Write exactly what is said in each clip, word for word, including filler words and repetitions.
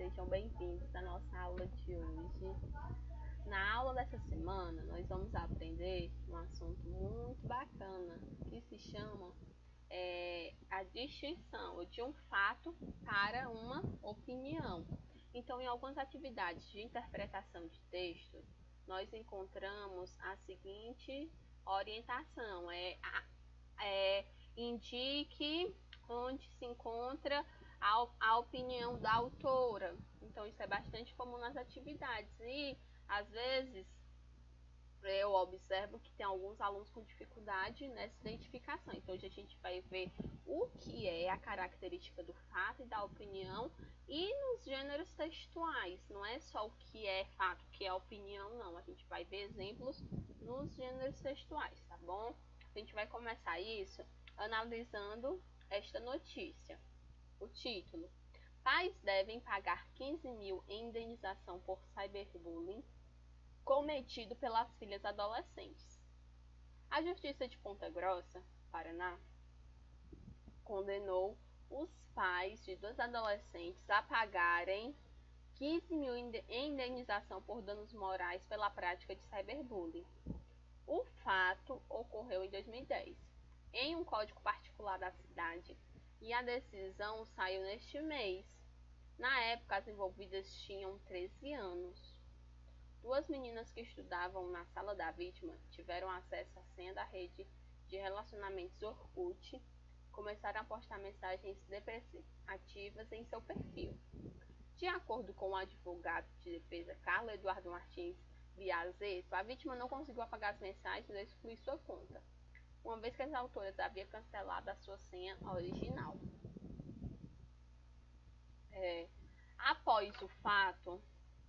sejam bem-vindos à nossa aula de hoje. Na aula dessa semana, nós vamos aprender um assunto muito bacana que se chama é, a distinção de um fato para uma opinião. Então, em algumas atividades de interpretação de texto, nós encontramos a seguinte orientação: é, é indique onde se encontra a, a opinião da autora. Então, isso é bastante comum nas atividades e, às vezes, eu observo que tem alguns alunos com dificuldade nessa identificação. Então, hoje a gente vai ver o que é a característica do fato e da opinião e nos gêneros textuais. Não é só o que é fato, o que é opinião, não. A gente vai ver exemplos nos gêneros textuais, tá bom? A gente vai começar isso analisando esta notícia. O título: pais devem pagar quinze mil em indenização por cyberbullying cometido pelas filhas adolescentes. A Justiça de Ponta Grossa, Paraná, condenou os pais de dois adolescentes a pagarem quinze mil em indenização por danos morais pela prática de cyberbullying. O fato ocorreu em dois mil e dez, em um código particular da cidade, e a decisão saiu neste mês. Na época, as envolvidas tinham treze anos. Duas meninas que estudavam na sala da vítima tiveram acesso à senha da rede de relacionamentos Orkut e começaram a postar mensagens depreciativas em seu perfil. De acordo com o advogado de defesa Carlos Eduardo Martins Biazeto, a vítima não conseguiu apagar as mensagens e excluir sua conta, uma vez que as autoras haviam cancelado a sua senha original. É, após o fato,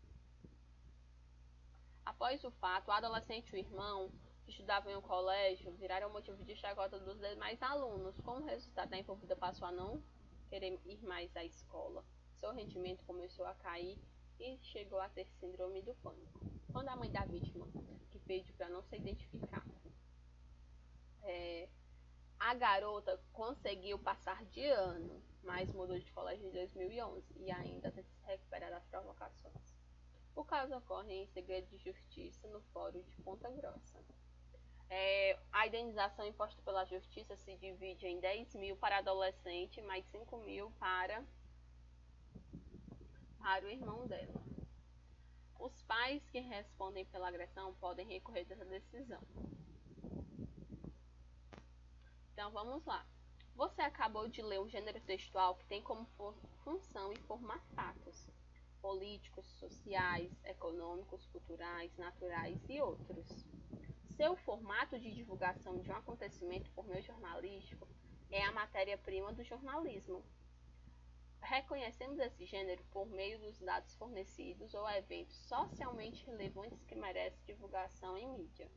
após o fato, o adolescente e o irmão, que estudavam em um colégio, viraram motivo de chacota dos demais alunos. Como resultado, a envolvida passou a não querer ir mais à escola. Seu rendimento começou a cair e chegou a ter síndrome do pânico. Quando a mãe da vítima, que pediu para não ser identificada, é, a garota conseguiu passar de ano, mas mudou de colégio em dois mil e onze e ainda tem que se recuperar das provocações. O caso ocorre em segredo de justiça no Fórum de Ponta Grossa. É, a indenização imposta pela justiça se divide em dez mil para adolescente e mais cinco mil para, para o irmão dela. Os pais que respondem pela agressão podem recorrer dessa decisão. Então vamos lá. Você acabou de ler um gênero textual que tem como função informar fatos políticos, sociais, econômicos, culturais, naturais e outros. Seu formato de divulgação de um acontecimento por meio jornalístico é a matéria-prima do jornalismo. Reconhecemos esse gênero por meio dos dados fornecidos ou eventos socialmente relevantes que merecem divulgação em mídia.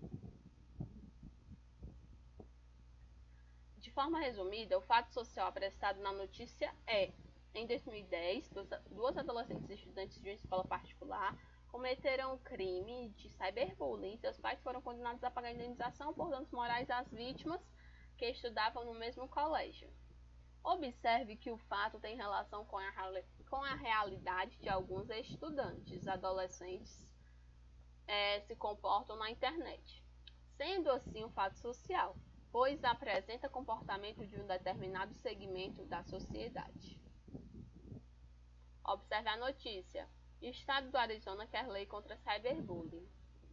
De forma resumida, o fato social apresentado na notícia é: em dois mil e dez, duas adolescentes estudantes de uma escola particular cometeram um crime de cyberbullying. Seus pais foram condenados a pagar indenização por danos morais às vítimas que estudavam no mesmo colégio. Observe que o fato tem relação com a, com a realidade de alguns estudantes adolescentes é, se comportam na internet, sendo assim um fato social, pois apresenta comportamento de um determinado segmento da sociedade. Observe a notícia: Estado do Arizona quer lei contra cyberbullying.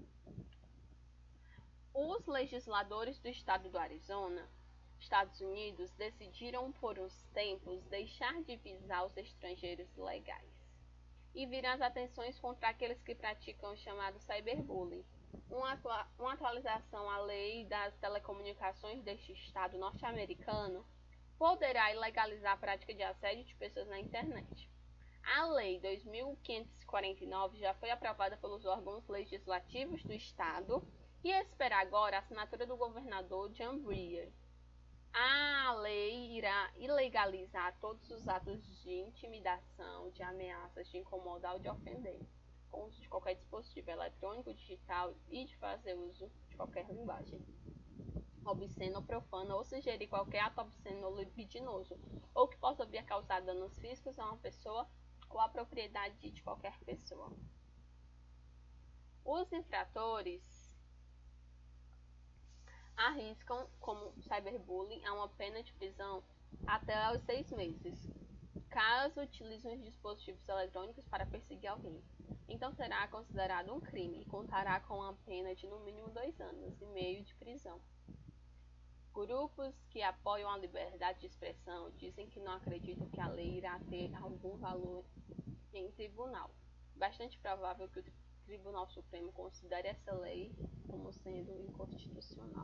Os legisladores do estado do Arizona, Estados Unidos, decidiram por uns tempos deixar de visar os estrangeiros ilegais e virar as atenções contra aqueles que praticam o chamado cyberbullying. Uma, atua uma atualização à lei das telecomunicações deste estado norte-americano poderá ilegalizar a prática de assédio de pessoas na internet. A Lei dois mil quinhentos e quarenta e nove já foi aprovada pelos órgãos legislativos do estado e espera agora a assinatura do governador John Breyer. A lei irá ilegalizar todos os atos de intimidação, de ameaças, de incomodar ou de ofender, com uso de qualquer dispositivo eletrônico, digital e de fazer uso de qualquer linguagem obscena ou profana, ou sugerir qualquer ato obsceno ou libidinoso, ou que possa vir a causar danos físicos a uma pessoa ou a propriedade de qualquer pessoa. Os infratores arriscam, como cyberbullying, a uma pena de prisão até os seis meses, caso utilizem os dispositivos eletrônicos para perseguir alguém. Então será considerado um crime e contará com uma pena de no mínimo dois anos e meio de prisão. Grupos que apoiam a liberdade de expressão dizem que não acreditam que a lei irá ter algum valor em tribunal. Bastante provável que o Tribunal Supremo considere essa lei como sendo inconstitucional.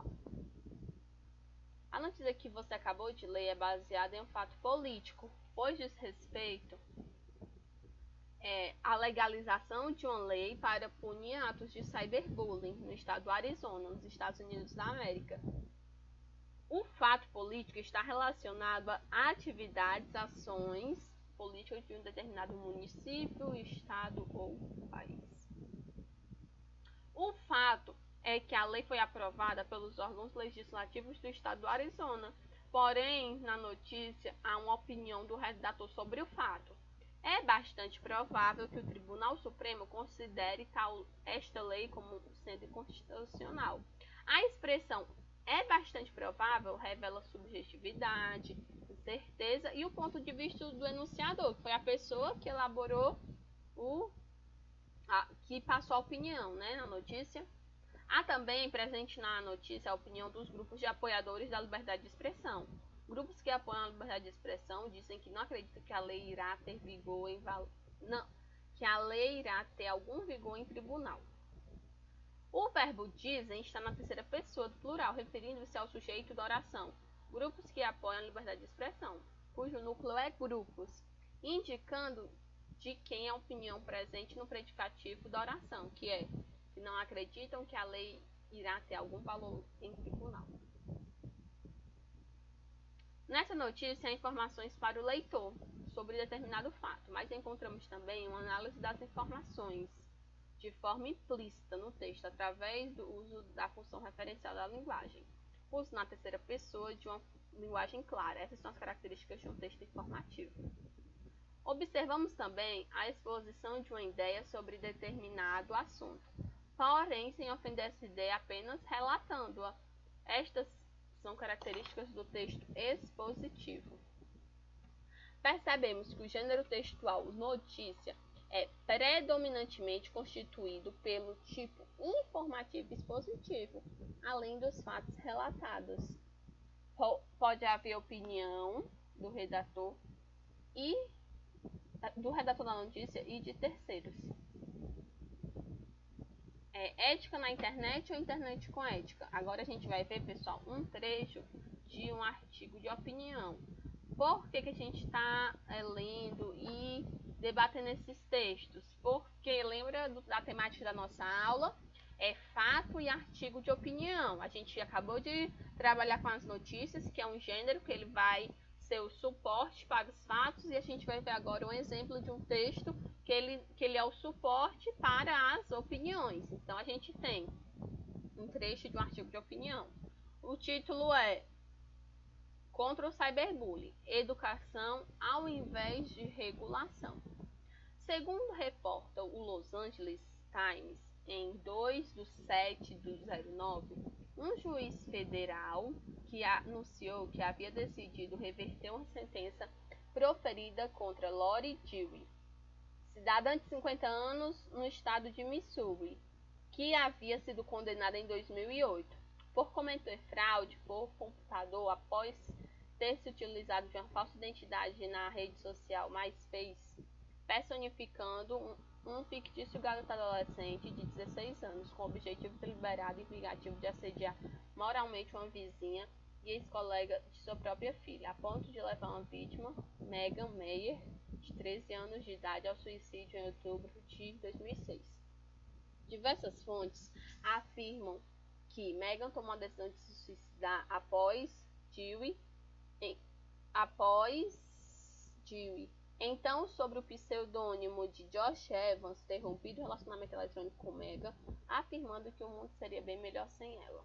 A notícia que você acabou de ler é baseada em um fato político, pois diz respeito é, à legalização de uma lei para punir atos de cyberbullying no estado do Arizona, nos Estados Unidos da América. O fato político está relacionado a atividades, ações políticas de um determinado município, estado ou país. O fato é que a lei foi aprovada pelos órgãos legislativos do estado do Arizona, porém, na notícia, há uma opinião do redator sobre o fato. É bastante provável que o Tribunal Supremo considere tal, esta lei como sendo inconstitucional. A expressão é bastante provável revela subjetividade, incerteza e o ponto de vista do enunciador, que foi a pessoa que elaborou o a, que passou a opinião, né, na notícia. Há também presente na notícia a opinião dos grupos de apoiadores da liberdade de expressão. Grupos que apoiam a liberdade de expressão dizem que não acreditam que a lei irá ter vigor em val... não, que a lei irá ter algum vigor em tribunal. O verbo dizem está na terceira pessoa do plural, referindo-se ao sujeito da oração. Grupos que apoiam a liberdade de expressão, cujo núcleo é grupos, indicando de quem é a opinião presente no predicativo da oração, que é que não acreditam que a lei irá ter algum valor em tribunal. Nessa notícia há informações para o leitor sobre determinado fato, mas encontramos também uma análise das informações de forma implícita no texto, através do uso da função referencial da linguagem. Uso na terceira pessoa de uma linguagem clara. Essas são as características de um texto informativo. Observamos também a exposição de uma ideia sobre determinado assunto, porém sem ofender essa ideia, apenas relatando-a. Estas são características do texto expositivo. Percebemos que o gênero textual notícia é predominantemente constituído pelo tipo informativo expositivo, além dos fatos relatados. Pode haver opinião do redator e do redator da notícia e de terceiros. É, ética na internet ou internet com ética? Agora a gente vai ver, pessoal, um trecho de um artigo de opinião. Por que, que a gente está é, lendo e debatendo esses textos? Porque lembra do, da temática da nossa aula? É fato e artigo de opinião. A gente acabou de trabalhar com as notícias, que é um gênero que ele vai ser o suporte para os fatos, e a gente vai ver agora um exemplo de um texto que ele, que ele é o suporte para as opiniões. Então a gente tem um trecho de um artigo de opinião. O título é Contra o Cyberbullying, Educação ao invés de regulação. Segundo reporta o Los Angeles Times, em dois de setembro de zero nove, um juiz federal que anunciou que havia decidido reverter uma sentença proferida contra Lori Dewey, cidadã de cinquenta anos no estado de Missouri, que havia sido condenada em dois mil e oito por cometer fraude por computador após ter se utilizado de uma falsa identidade na rede social MySpace, personificando um, um fictício garoto adolescente de dezesseis anos com o objetivo deliberado e vingativo de assediar moralmente uma vizinha e ex-colega de sua própria filha, a ponto de levar uma vítima, Megan Meyer, de treze anos de idade, ao suicídio em outubro de dois mil e seis. Diversas fontes afirmam que Megan tomou a decisão de se suicidar após Dewey, em, após Dewey. Então, sobre o pseudônimo de Josh Evans ter rompido o relacionamento eletrônico com Megan, afirmando que o mundo seria bem melhor sem ela.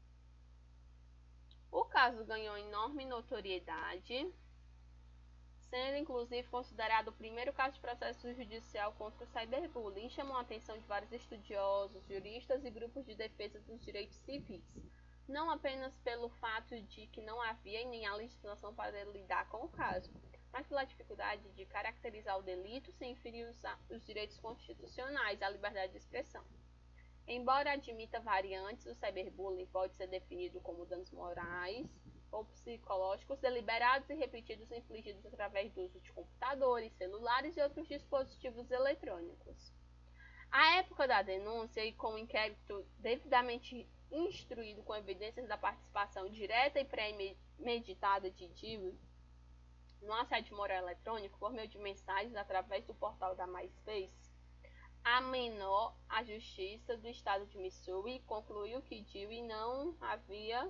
O caso ganhou enorme notoriedade, sendo inclusive considerado o primeiro caso de processo judicial contra o cyberbullying. Chamou a atenção de vários estudiosos, juristas e grupos de defesa dos direitos civis, não apenas pelo fato de que não havia nem a legislação para lidar com o caso, mas pela dificuldade de caracterizar o delito sem ferir os, os direitos constitucionais à liberdade de expressão. Embora admita variantes, o cyberbullying pode ser definido como danos morais ou psicológicos deliberados e repetidos infligidos através do uso de computadores, celulares e outros dispositivos eletrônicos. À época da denúncia e com o inquérito devidamente instruído com evidências da participação direta e premeditada de Dewey no assédio moral eletrônico por meio de mensagens através do portal da MySpace, a menor, a Justiça do Estado de Missouri concluiu que Dewey não havia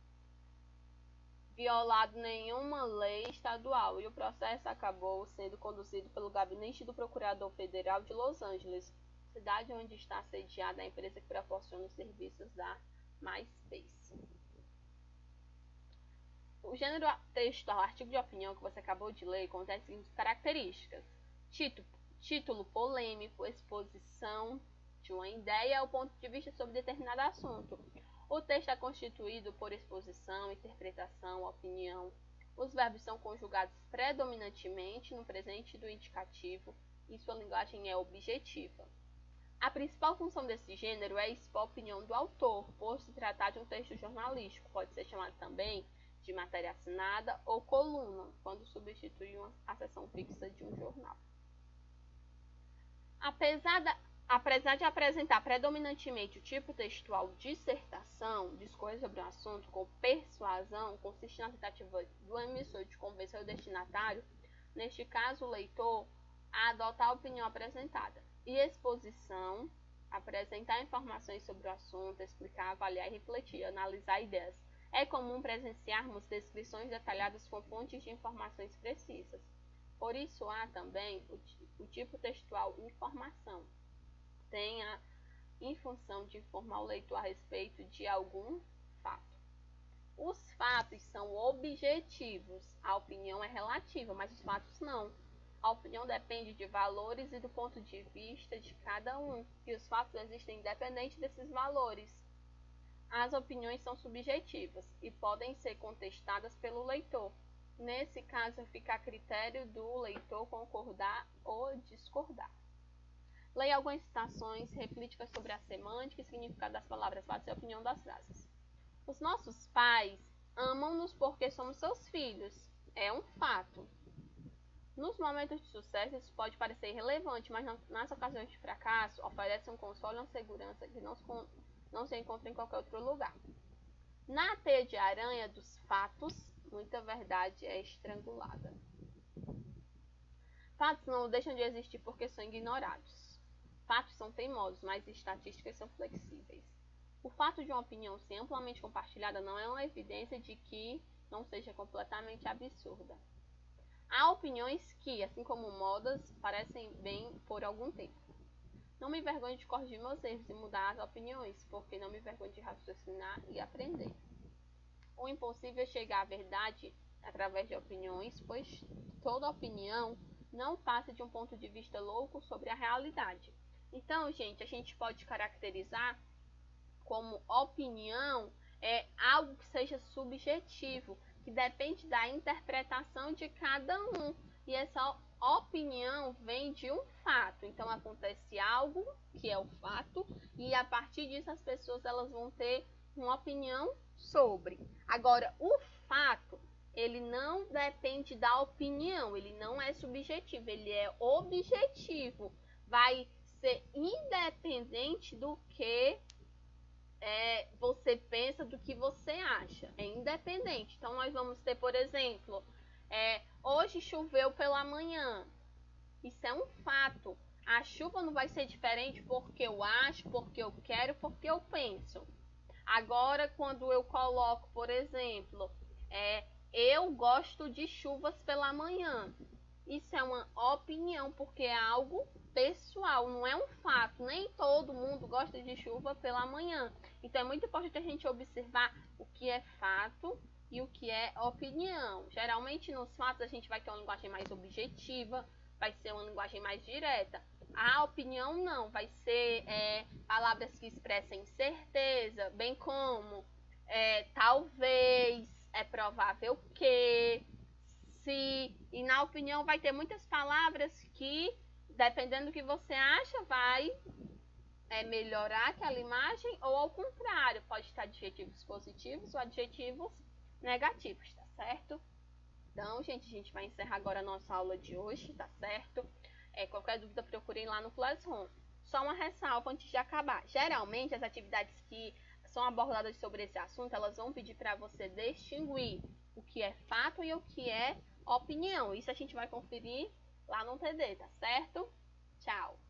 violado nenhuma lei estadual e o processo acabou sendo conduzido pelo gabinete do Procurador Federal de Los Angeles, cidade onde está sediada a empresa que proporciona os serviços da MySpace. O gênero textual, artigo de opinião que você acabou de ler contém as seguintes características: título, título polêmico, exposição de uma ideia ou ponto de vista sobre determinado assunto. O texto é constituído por exposição, interpretação, opinião. Os verbos são conjugados predominantemente no presente do indicativo e sua linguagem é objetiva. A principal função desse gênero é expor a opinião do autor, por se tratar de um texto jornalístico. Pode ser chamado também de matéria assinada ou coluna, quando substitui uma, a seção fixa de um jornal. Apesar, da, apesar de apresentar predominantemente o tipo textual dissertação, discorrer sobre um assunto com persuasão, consiste na tentativa do emissor de convencer o destinatário, neste caso o leitor, a adotar a opinião apresentada. E exposição, apresentar informações sobre o assunto, explicar, avaliar e refletir, analisar ideias. É comum presenciarmos descrições detalhadas com fontes de informações precisas. Por isso há também o, o tipo textual informação. Tem a em função de informar o leitor a respeito de algum fato. Os fatos são objetivos, a opinião é relativa, mas os fatos não. A opinião depende de valores e do ponto de vista de cada um, e os fatos existem independente desses valores. As opiniões são subjetivas e podem ser contestadas pelo leitor. Nesse caso, fica a critério do leitor concordar ou discordar. Leia algumas citações, reflita sobre a semântica e significado das palavras, faça a opinião das frases. Os nossos pais amam-nos porque somos seus filhos. É um fato. Nos momentos de sucesso, isso pode parecer irrelevante, mas nas ocasiões de fracasso, oferece um consolo e uma segurança que não se, não se encontra em qualquer outro lugar. Na teia de aranha dos fatos, muita verdade é estrangulada. Fatos não deixam de existir porque são ignorados. Fatos são teimosos, mas estatísticas são flexíveis. O fato de uma opinião ser amplamente compartilhada não é uma evidência de que não seja completamente absurda. Há opiniões que, assim como modas, parecem bem por algum tempo. Não me envergonho de corrigir meus erros e mudar as opiniões, porque não me envergonho de raciocinar e aprender. O impossível é chegar à verdade através de opiniões, pois toda opinião não passa de um ponto de vista louco sobre a realidade. Então, gente, a gente pode caracterizar como opinião é algo que seja subjetivo, que depende da interpretação de cada um. E essa opinião vem de um fato. Então acontece algo que é o fato e a partir disso as pessoas elas vão ter uma opinião sobre. Agora, o fato, ele não depende da opinião, ele não é subjetivo, ele é objetivo. Vai ser independente do que É, você pensa, do que você acha, é independente. Então nós vamos ter, por exemplo, é, hoje choveu pela manhã, isso é um fato. A chuva não vai ser diferente porque eu acho, porque eu quero, porque eu penso. Agora, quando eu coloco, por exemplo, é, eu gosto de chuvas pela manhã, isso é uma opinião, porque é algo pessoal, não é um fato. Nem todo mundo gosta de chuva pela manhã. Então é muito importante a gente observar o que é fato e o que é opinião. Geralmente nos fatos a gente vai ter uma linguagem mais objetiva, vai ser uma linguagem mais direta. A opinião não, vai ser é, palavras que expressem certeza, bem como é, talvez, é provável que, se, e na opinião vai ter muitas palavras que, dependendo do que você acha, vai é, melhorar aquela imagem, ou ao contrário, pode estar adjetivos positivos ou adjetivos negativos, tá certo? Então, gente, a gente vai encerrar agora a nossa aula de hoje, tá certo? É, qualquer dúvida, procurem lá no Classroom. Só uma ressalva antes de acabar. Geralmente, as atividades que são abordadas sobre esse assunto, elas vão pedir para você distinguir o que é fato e o que é opinião. Isso a gente vai conferir lá no T D, tá certo? Tchau!